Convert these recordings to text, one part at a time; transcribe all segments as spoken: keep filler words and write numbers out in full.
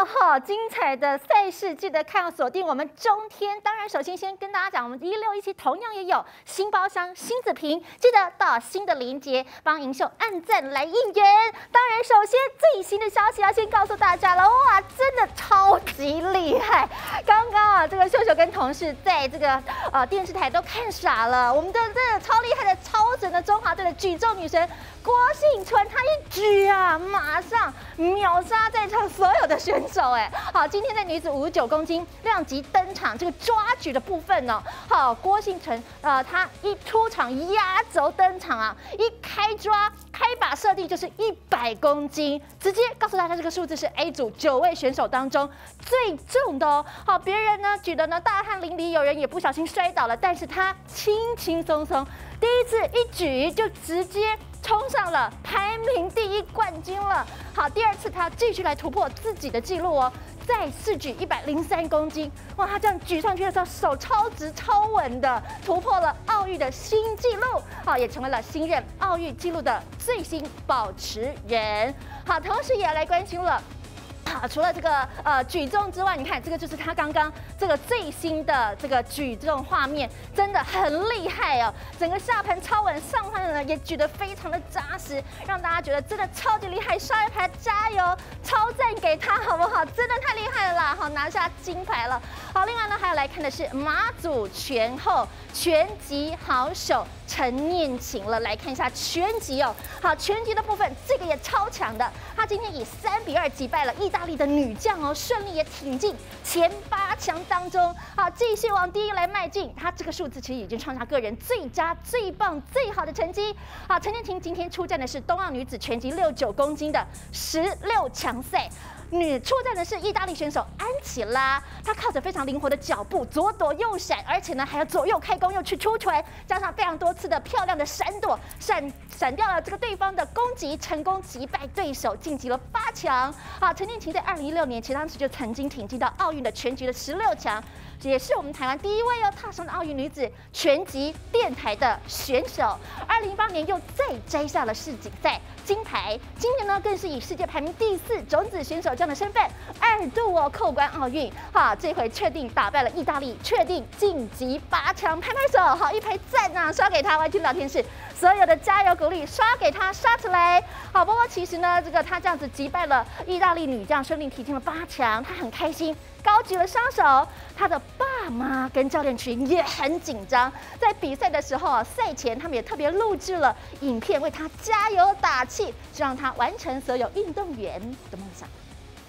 哈，精彩的赛事记得看，锁定我们中天。当然，首先先跟大家讲，我们一六一七同样也有新包厢、新子屏，记得到新的连结帮银秀按赞来应援。当然，首先最新的消息要先告诉大家了，哇，真的超级厉害！刚刚啊，这个秀秀跟同事在这个呃电视台都看傻了，我们的这个超厉害的、超神的中华队的举重女神郭婞淳，她一举啊，马上秒杀在场所有的选手。哎，好，今天在女子五十九公斤量级登场，这个抓举的部分呢，好，郭婞淳呃，她一出场压轴登场啊，一开抓开把设定就是一百公斤，直接告诉大家这个数字是 A 组九位选手当中最重的哦。好，别人呢举的呢大汗淋漓，有人也不小心摔倒了，但是她轻轻松松，第一次一举就直接冲上了排名第一冠军了。好，第二次他继续来突破自己的记录哦，再试举一百零三公斤，哇，他这样举上去的时候手超直超稳的，突破了奥运的新纪录，好，也成为了新任奥运纪录的最新保持人。好，同时也来关心了。啊，除了这个呃举重之外，你看这个就是他刚刚这个最新的这个举重画面，真的很厉害哦！整个下盘超稳，上盘呢也举得非常的扎实，让大家觉得真的超级厉害，刷一排加油，超赞给他好不好？真的太厉害了啦！好，拿下金牌了。好，另外呢还有来看的是马祖拳后拳击好手陈念琴了，来看一下拳击哦。好，拳击的部分这个也超强的，他今天以三比二击败了意大利的女将哦，顺利也挺进前八强当中。好，继续往第一来迈进，他这个数字其实已经创下个人最佳、最棒、最好的成绩。好，陈念琴今天出战的是冬奥女子拳击六九公斤的十六强赛。女出战的是意大利选手安琪拉，她靠着非常灵活的脚步，左躲右闪，而且呢还要左右开弓又去出拳，加上非常多次的漂亮的闪躲，闪闪掉了这个对方的攻击，成功击败对手，晋级了八强。好，陈念琴在二零一六年其实当时就曾经挺进到奥运的拳击的十六强，也是我们台湾第一位哦踏上的奥运女子拳击电台的选手。二零一八年又再摘下了世锦赛金牌，今年呢更是以世界排名第四种子选手这样的身份，二度哦扣关奥运，哈，这回确定打败了意大利，确定晋级八强，拍拍手，好，一排赞啊，刷给他！Y T 聊天室所有的加油鼓励，刷给他，刷起来！好，不过其实呢，这个他这样子击败了意大利女将，顺利提进了八强，他很开心，高举了双手。他的爸妈跟教练群也很紧张，在比赛的时候啊，赛前他们也特别录制了影片为他加油打气，是让他完成所有运动员的梦想。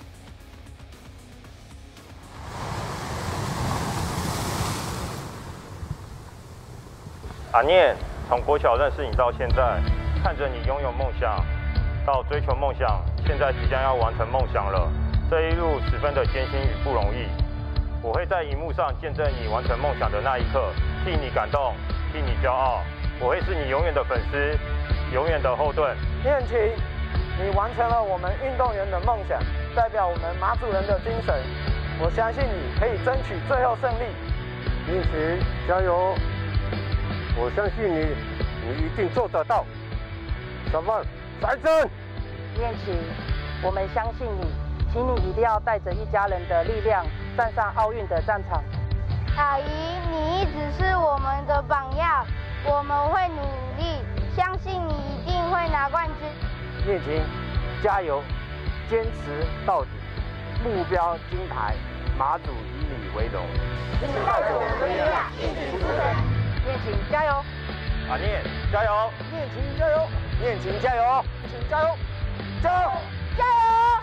阿念，从国小认识你到现在，看着你拥有梦想，到追求梦想，现在即将要完成梦想了，这一路十分的艰辛与不容易。我会在荧幕上见证你完成梦想的那一刻，替你感动，替你骄傲。我会是你永远的粉丝，永远的后盾。 念琴，你完成了我们运动员的梦想，代表我们马祖人的精神。我相信你可以争取最后胜利。 念琴，加油！我相信你，你一定做得到。小曼，再争！ 念琴，我们相信你，请你一定要带着一家人的力量站上奥运的战场。 阿姨，你一直是我们的榜样，我们会努力，相信你一定会拿冠军。 念琴，加油，坚持到底，目标金牌，马祖以你为荣。 带着我们的力量，一直出征。 念琴加油！ 阿念加油！ 念琴加油！念琴加油！念琴加油！加油！ 加油！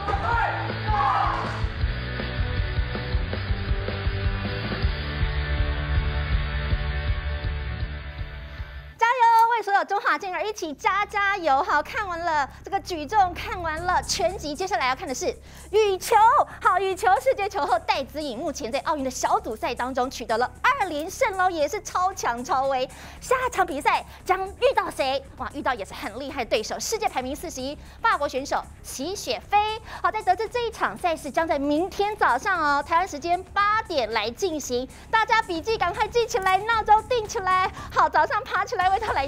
加油！为所有中华健儿一起加加油！好，看完了这个举重，看完了拳击，接下来要看的是羽球。好，羽球世界球后戴资颖目前在奥运的小组赛当中取得了二连胜喽，也是超强超威。下场比赛将遇到谁？哇，遇到也是很厉害的对手，世界排名四十一法国选手齐雪菲。好，在得知这一场赛事将在明天早上哦，台湾时间八点来进行，大家笔记赶快记起来，闹钟定起来。好，早上爬起来为他来加油。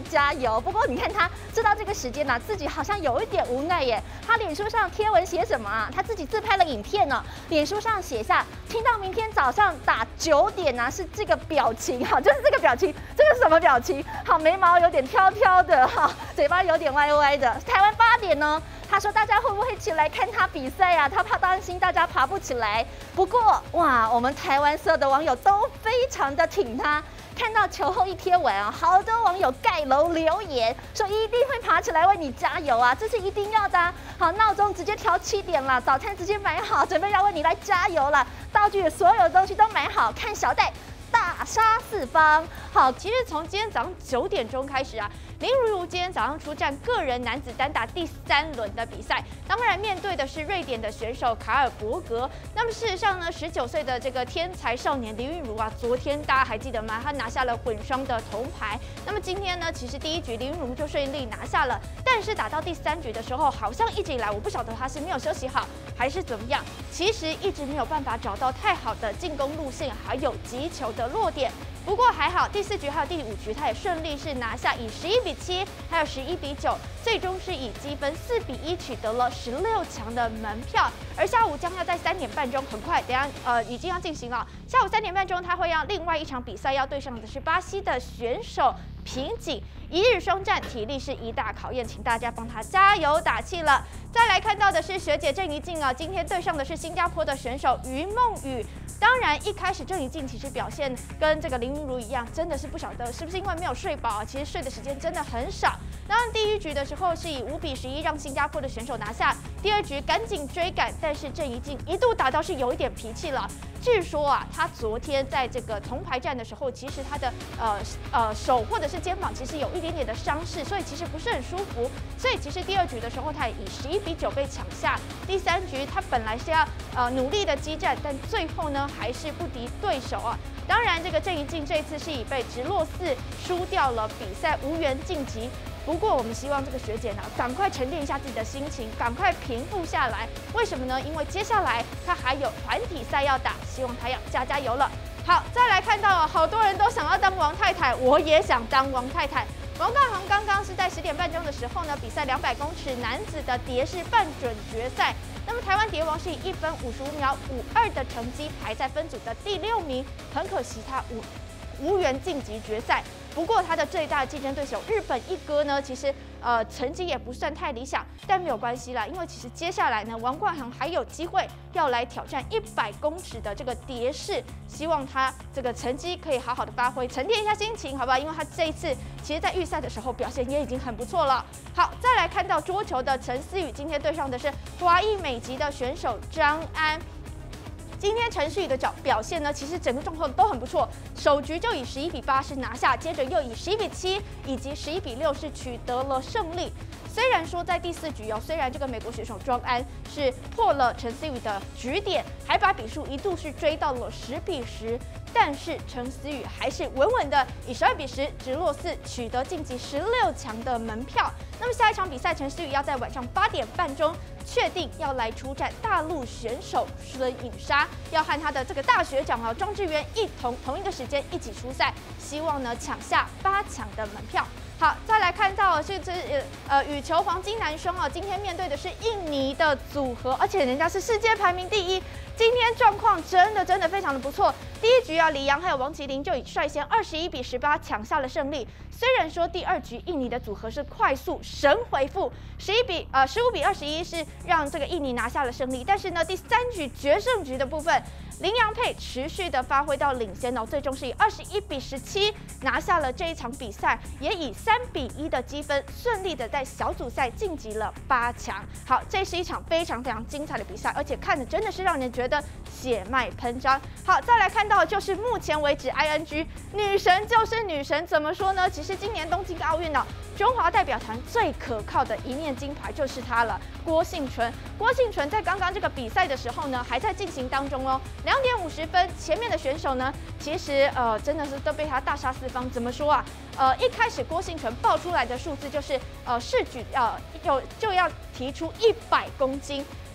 油。不过你看他知道这个时间呢、啊，自己好像有一点无奈耶。他脸书上贴文写什么啊？他自己自拍了影片呢，脸书上写下听到明天早上打九点啊，是这个表情哈，就是这个表情，这个是什么表情？好，眉毛有点飘飘的哈，嘴巴有点歪歪的。台湾八点呢？他说：“大家会不会起来看他比赛啊？他怕担心大家爬不起来。不过，哇，我们台湾所有的网友都非常的挺他。看到球后一贴文啊，好多网友盖楼留言说一定会爬起来为你加油啊，这是一定要的、啊。好，闹钟直接调七点了，早餐直接买好，准备要为你来加油了。道具所有的东西都买好，看小戴大杀四方。好， 其实从今天早上九点钟开始啊。”林如如今天早上出战个人男子单打第三轮的比赛，当然面对的是瑞典的选手卡尔伯格。那么事实上呢，十九岁的这个天才少年林昀儒啊，昨天大家还记得吗？他拿下了混双的铜牌。那么今天呢，其实第一局林昀儒就顺利拿下了，但是打到第三局的时候，好像一直以来我不晓得他是没有休息好还是怎么样，其实一直没有办法找到太好的进攻路线，还有击球的落点。不过还好，第四局还有第五局，他也顺利是拿下以十一比七，还有十一比九，最终是以积分四比一取得了十六强的门票。而下午将要在三点半钟，很快，等一下呃已经要进行了。下午三点半钟，他会让另外一场比赛要对上的是巴西的选手平井。一日双战，体力是一大考验，请大家帮他加油打气了。再来看到的是学姐郑怡静啊，今天对上的是新加坡的选手于梦雨。当然，一开始郑怡静其实表现跟这个林昀儒一样，真的是不晓得是不是因为没有睡饱啊，其实睡的时间真的很少。当然，第一局的时候是以五比十一让新加坡的选手拿下，第二局赶紧追赶，但是郑怡静一度打到是有一点脾气了。据说啊，他昨天在这个铜牌战的时候，其实他的呃呃手或者是肩膀其实有一点点的伤势，所以其实不是很舒服。所以其实第二局的时候，他也以十一比九被抢下。第三局他本来是要呃努力的激战，但最后呢还是不敌对手啊。当然，这个郑怡静这一次是以被直落四输掉了比赛，无缘晋级。不过，我们希望这个学姐呢，赶快沉淀一下自己的心情，赶快平复下来。为什么呢？因为接下来她还有团体赛要打，希望她要加加油了。好，再来看到好多人都想要当王太太，我也想当王太太。王冠宏刚刚是在十点半钟的时候呢，比赛两百公尺男子的蝶式半准决赛。那么台湾蝶王是以一分五十五秒五二的成绩排在分组的第六名，很可惜他无无缘晋级决赛。不过他的最大竞争对手日本一哥呢，其实呃成绩也不算太理想，但没有关系啦，因为其实接下来呢，王冠宏还有机会要来挑战一百公尺的这个蝶式，希望他这个成绩可以好好的发挥，沉淀一下心情，好吧？因为他这一次其实在预赛的时候表现也已经很不错了。好，再来看到桌球的陈思雨，今天对上的是华裔美籍的选手张安。今天陈思雨的表表现呢，其实整个状况都很不错。首局就以十一比八是拿下，接着又以十一比七以及十一比六是取得了胜利。虽然说在第四局哦，虽然这个美国选手庄安是破了陈思雨的局点，还把比数一度是追到了十比十，但是陈思雨还是稳稳的以十二比十直落四取得晋级十六强的门票。那么下一场比赛，陈思雨要在晚上八点半钟确定要来出战大陆选手孙颖莎，要和他的这个大学长啊庄智渊一同同一个时间一起出赛，希望呢抢下八强的门票。好，再来看到是这呃羽球黄金男双啊，今天面对的是印尼的组合，而且人家是世界排名第一，今天状况真的真的非常的不错。第一局啊，李阳还有王麒麟就以率先二十一比十八抢下了胜利。虽然说第二局印尼的组合是快速神回复，十一比呃十五比二十一是让这个印尼拿下了胜利，但是呢第三局决胜局的部分，林洋配持续的发挥到领先哦，最终是以二十一比十七拿下了这一场比赛，也以三比一的积分顺利的在小组赛晋级了八强。好，这是一场非常非常精彩的比赛，而且看的真的是让人觉得血脉喷张。好，再来看到就是目前为止 I N G 女神就是女神，怎么说呢？其实今年东京奥运呢，中华代表团最可靠的一面金牌就是她了，郭婞淳。郭婞淳在刚刚这个比赛的时候呢，还在进行当中哦。两点五十分，前面的选手呢，其实呃真的是都被她大杀四方。怎么说啊？呃，一开始郭婞淳报出来的数字就是呃试举呃有就要提出一百公斤。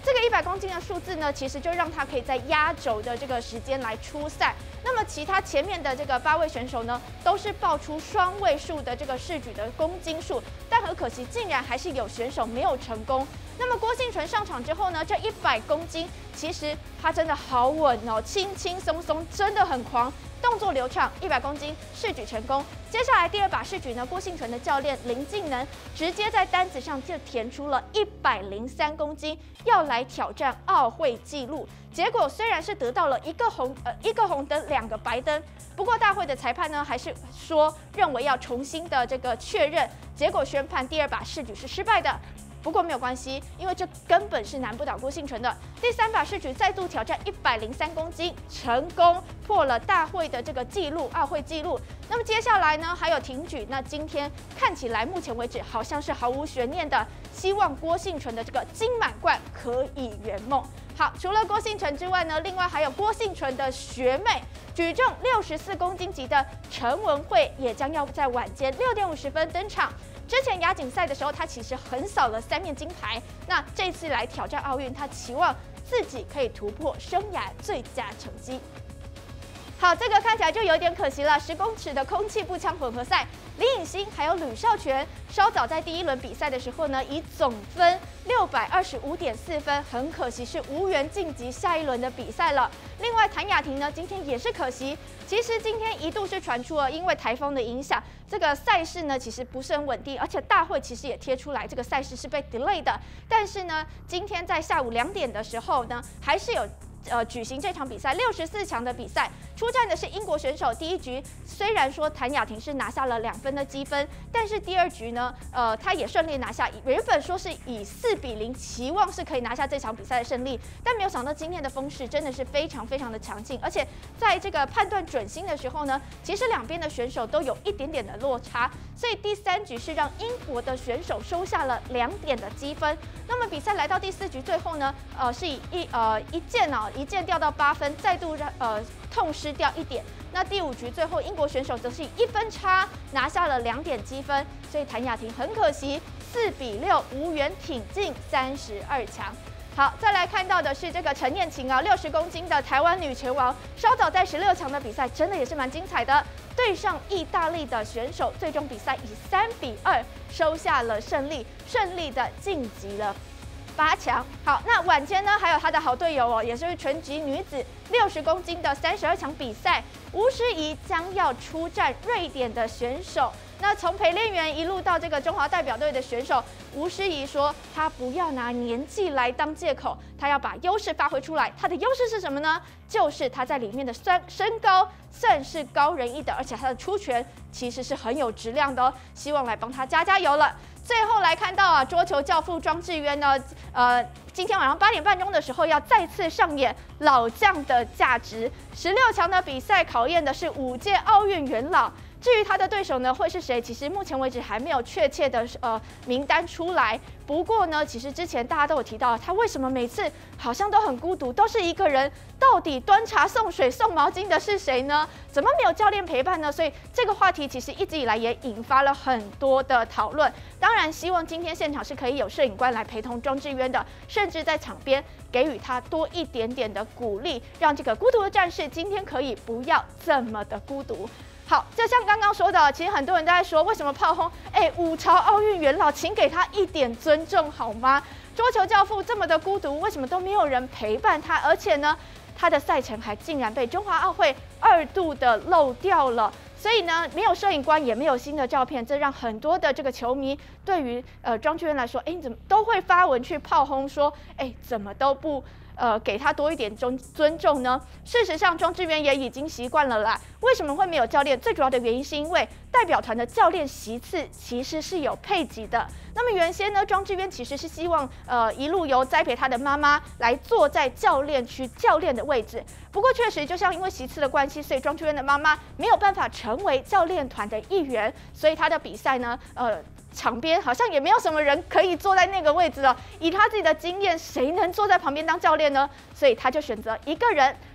这个一百公斤的数字呢，其实就让他可以在压轴的这个时间来出赛。那么其他前面的这个八位选手呢，都是报出双位数的这个试举的公斤数，但很可惜，竟然还是有选手没有成功。那么郭婞淳上场之后呢，这一百公斤其实他真的好稳哦，轻轻松松，真的很狂。动作流畅，一百公斤试举成功。接下来第二把试举呢，郭婞淳的教练林敬能直接在单子上就填出了一百零三公斤，要来挑战奥会纪录。结果虽然是得到了一个红呃一个红灯，两个白灯，不过大会的裁判呢还是说认为要重新的这个确认，结果宣判第二把试举是失败的。不过没有关系，因为这根本是难不倒郭婞淳的。第三把试举再度挑战一百零三公斤，成功破了大会的这个纪录，奥会纪录。那么接下来呢，还有挺举。那今天看起来目前为止好像是毫无悬念的，希望郭婞淳的这个金满贯可以圆梦。好，除了郭婞淳之外呢，另外还有郭婞淳的学妹，举重六十四公斤级的陈文慧也将要在晚间六点五十分登场。之前亚锦赛的时候，他其实横扫了三面金牌。那这次来挑战奥运，他期望自己可以突破生涯最佳成绩。好，这个看起来就有点可惜了。十公尺的空气步枪混合赛，李颖欣还有吕少全，稍早在第一轮比赛的时候呢，以总分六百二十五点四分，很可惜是无缘晋级下一轮的比赛了。另外，谭雅婷呢，今天也是可惜。其实今天一度是传出了，因为台风的影响，这个赛事呢其实不是很稳定，而且大会其实也贴出来，这个赛事是被 delay 的。但是呢，今天在下午两点的时候呢，还是有。呃，举行这场比赛六十四强的比赛，出战的是英国选手。第一局虽然说谭雅婷是拿下了两分的积分，但是第二局呢，呃，她也顺利拿下。原本说是以四比零，期望是可以拿下这场比赛的胜利，但没有想到今天的风势真的是非常非常的强劲，而且在这个判断准心的时候呢，其实两边的选手都有一点点的落差，所以第三局是让英国的选手收下了两点的积分。那么比赛来到第四局最后呢，呃，是以一呃一箭啊。一箭掉到八分，再度让呃痛失掉一点。那第五局最后英国选手则是以一分差拿下了两点积分，所以谭雅婷很可惜四比六无缘挺进三十二强。好，再来看到的是这个陈燕晴啊，六十公斤的台湾女拳王，稍早在十六强的比赛真的也是蛮精彩的，对上意大利的选手，最终比赛以三比二收下了胜利，顺利的晋级了八强。好，那晚间呢，还有他的好队友哦，也就是拳击女子六十公斤的三十二强比赛，吴诗怡将要出战瑞典的选手。那从陪练员一路到这个中华代表队的选手，吴诗怡说，她不要拿年纪来当借口，她要把优势发挥出来。她的优势是什么呢？就是她在里面的身身高算是高人一等，而且她的出拳其实是很有质量的哦。希望来帮她加加油了。最后来看到啊，桌球教父庄智渊呢，呃，今天晚上八点半钟的时候要再次上演老将的价值。十六强的比赛考验的是五届奥运元老。至于他的对手呢会是谁，其实目前为止还没有确切的呃名单出来。不过呢，其实之前大家都有提到，他为什么每次好像都很孤独，都是一个人？到底端茶送水送毛巾的是谁呢？怎么没有教练陪伴呢？所以这个话题其实一直以来也引发了很多的讨论。当然，希望今天现场是可以有摄影官来陪同庄智渊的，甚至在场边给予他多一点点的鼓励，让这个孤独的战士今天可以不要这么的孤独。好，就像刚刚说的，其实很多人都在说，为什么炮轰？哎，五朝奥运元老，请给他一点尊重好吗？桌球教父这么的孤独，为什么都没有人陪伴他？而且呢，他的赛程还竟然被中华奥会二度的漏掉了。所以呢，没有摄影官，也没有新的照片，这让很多的这个球迷对于呃庄智渊来说，哎，怎么都会发文去炮轰说，哎，怎么都不。呃，给他多一点尊尊重呢？事实上，庄智渊也已经习惯了啦。为什么会没有教练？最主要的原因是因为代表团的教练席次其实是有配给的。那么原先呢，庄智渊其实是希望呃一路由栽培他的妈妈来坐在教练区教练的位置。不过确实，就像因为席次的关系，所以庄智渊的妈妈没有办法成为教练团的一员，所以他的比赛呢，呃。场边好像也没有什么人可以坐在那个位置了。以他自己的经验，谁能坐在旁边当教练呢？所以他就选择一个人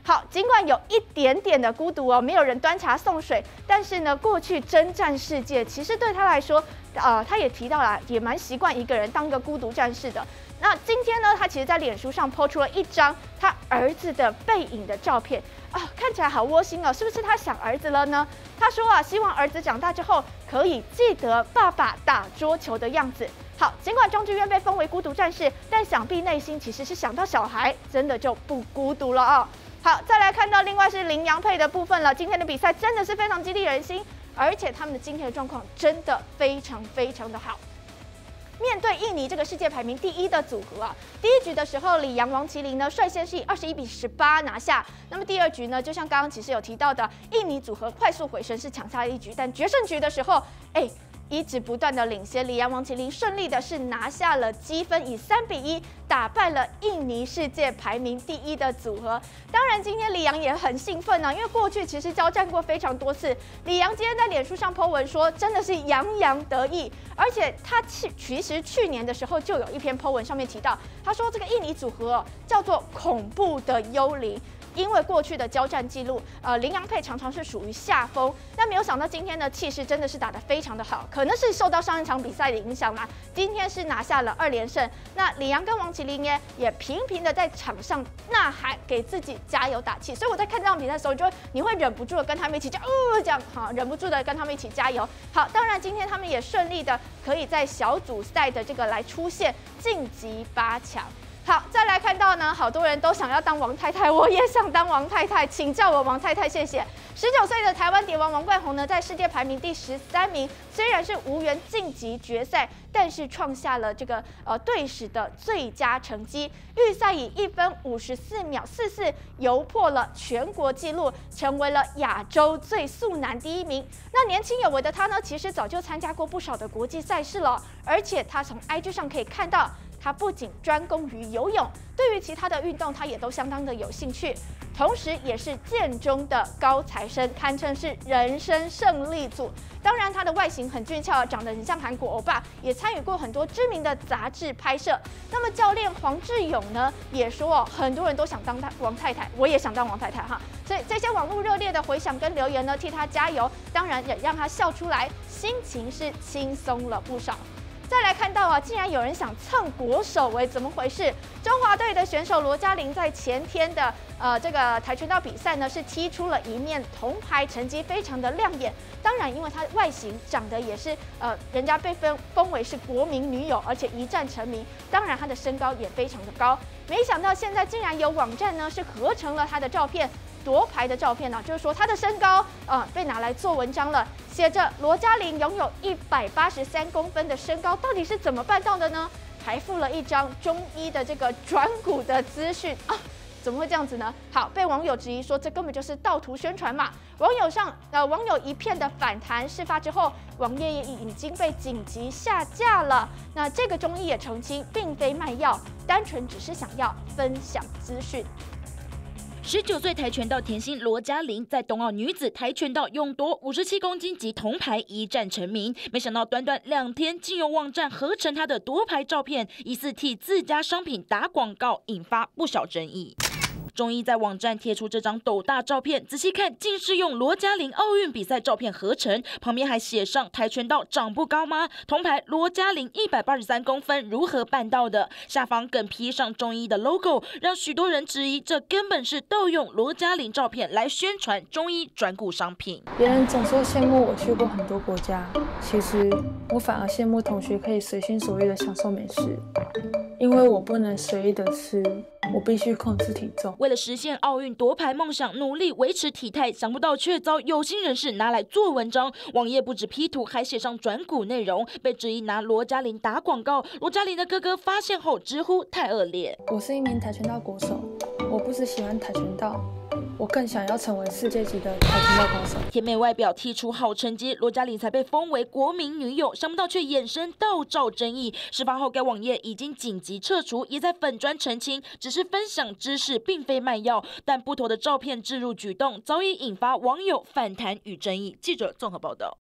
好，尽管有一点点的孤独哦，没有人端茶送水，但是呢，过去征战世界，其实对他来说，呃，他也提到了，也蛮习惯一个人当个孤独战士的。那今天呢，他其实在脸书上 po 出了一张他儿子的背影的照片啊，看起来好窝心哦，是不是他想儿子了呢？他说啊，希望儿子长大之后可以记得爸爸打桌球的样子。好，尽管庄智渊被封为孤独战士，但想必内心其实是想到小孩，真的就不孤独了哦。好，再来看到另外是麟洋配的部分了。今天的比赛真的是非常激励人心，而且他们的今天的状况真的非常非常的好。面对印尼这个世界排名第一的组合啊，第一局的时候，李洋、王麒麟呢率先是以二十一比十八拿下。那么第二局呢，就像刚刚其实有提到的，印尼组合快速回神是抢下了一局，但决胜局的时候，哎。一直不断的领先，李洋、王麒麟顺利的是拿下了积分，以三比一打败了印尼世界排名第一的组合。当然，今天李洋也很兴奋呢、啊，因为过去其实交战过非常多次。李洋今天在脸书上 po 文说，真的是洋洋得意，而且他其其实去年的时候就有一篇 po 文上面提到，他说这个印尼组合、哦、叫做恐怖的幽灵。因为过去的交战记录，呃，麟洋配常常是属于下风，但没有想到今天的气势真的是打得非常的好，可能是受到上一场比赛的影响啦。今天是拿下了二连胜，那李洋跟王麒麟也也频频的在场上呐喊，给自己加油打气。所以我在看这场比赛的时候，就你会忍不住的跟他们一起叫，呃，这样哈，忍不住的跟他们一起加油。好，当然今天他们也顺利的可以在小组赛的这个来出现晋级八强。好，再来看到呢，好多人都想要当王太太，我也想当王太太，请叫我王太太，谢谢。十九岁的台湾蝶王王冠宏呢，在世界排名第十三名，虽然是无缘晋级决赛，但是创下了这个呃队史的最佳成绩。预赛以一分五十四秒四四游破了全国纪录，成为了亚洲最速男第一名。那年轻有为的他呢，其实早就参加过不少的国际赛事了，而且他从 I G 上可以看到。他不仅专攻于游泳，对于其他的运动他也都相当的有兴趣，同时也是建中的高材生，堪称是人生胜利组。当然，他的外形很俊俏，长得很像韩国欧巴，也参与过很多知名的杂志拍摄。那么教练黄志勇呢，也说哦，很多人都想当他王太太，我也想当王太太哈。所以这些网络热烈的回响跟留言呢，替他加油，当然也让他笑出来，心情是轻松了不少。再来看到啊，竟然有人想蹭国手，哎，怎么回事？中华队的选手罗嘉玲在前天的呃这个跆拳道比赛呢，是踢出了一面铜牌，成绩非常的亮眼。当然，因为她外形长得也是呃，人家被封封为是国民女友，而且一战成名。当然，她的身高也非常的高。没想到现在竟然有网站呢是合成了她的照片。夺牌的照片呢、啊，就是说她的身高啊、呃、被拿来做文章了，写着罗嘉玲拥有一百八十三公分的身高，到底是怎么办到的呢？还附了一张中医的这个转骨的资讯啊，怎么会这样子呢？好，被网友质疑说这根本就是盗图宣传嘛。网友上呃网友一片的反弹，事发之后，网页也已经被紧急下架了。那这个中医也澄清，并非卖药，单纯只是想要分享资讯。 十九岁跆拳道甜心罗嘉玲在冬奥女子跆拳道勇夺五十七公斤级铜牌，一战成名。没想到短短两天，竟有网站合成她的夺牌照片，疑似替自家商品打广告，引发不小争议。中医在网站贴出这张斗大照片，仔细看竟是用罗嘉玲奥运比赛照片合成，旁边还写上跆拳道长不高吗？铜牌罗嘉玲一百八十三公分，如何办到的？下方更披上中医的 logo， 让许多人质疑这根本是盗用罗嘉玲照片来宣传中医转骨商品。 别人总说羡慕我去过很多国家，其实我反而羡慕同学可以随心所欲的享受美食，因为我不能随意的吃，我必须控制体重。 为了实现奥运夺牌梦想，努力维持体态，想不到却遭有心人士拿来做文章。网页不止 P 图，还写上转骨内容，被质疑拿罗嘉玲打广告。罗嘉玲的哥哥发现后直呼太恶劣。 我是一名跆拳道国手，我不只喜欢跆拳道，我更想要成为世界级的跆拳道高手。 甜美外表踢出好成绩，罗嘉玲才被封为国民女友，想不到却衍生盗照争议。事发后，该网页已经紧急撤除，也在粉专澄清，只是分享知识，并非卖药。但不妥的照片置入举动，早已引发网友反弹与争议。记者综合报道。